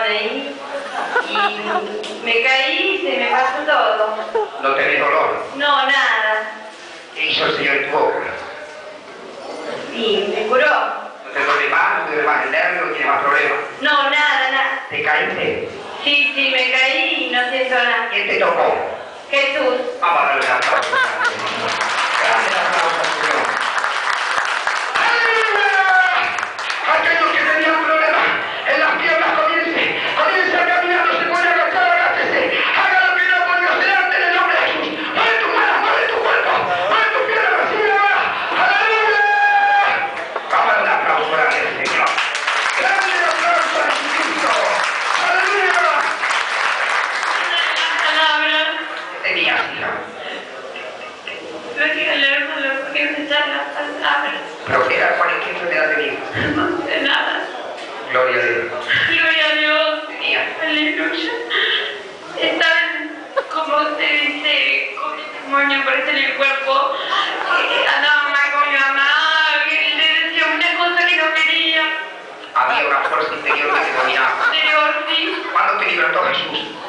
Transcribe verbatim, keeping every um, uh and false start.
ahí y me caí y se me pasó todo. ¿No tenés dolor? No, nada. ¿Qué hizo el Señor en tu boca? Sí, me curó. ¿No te duele más? ¿No te duele más el nervio? ¿No tienes más problemas? No, nada, nada. ¿Te caíste? Sí, sí, me caí y no siento nada. ¿Quién te tocó? Jesús. Vamos a darle un aplauso. Gracias, aplauso al Señor. Aquellos que tenían problemas en las piernas, comience, comience a caminar, no se puede agachar, agáchese. Haga lo que no podía hacer antes en el nombre de Jesús. Mueve tus manos, mueve tu cuerpo, mueve tus piernas, recibe ahora. ¡Aleluya! Vamos a dar un aplauso grande al Señor. Grande aplauso a Jesucristo. ¡Aleluya! Las palabras. ¿Qué tenías, hija? Lo que hablar con lo que me echan las palabras. ¿Pero qué era? ¿Cuál es qué enfermedad tenías? No sé nada. Gloria a Dios. Gloria a Dios. Tenía. Aleluya. Están, como usted dice, con el demonio aparece en el cuerpo. Eh, andaba mal con mi mamá, que le decía una cosa que no quería. Había una fuerza interior que te dominaba. Interior, sí. ¿Cuándo te libertó Jesús?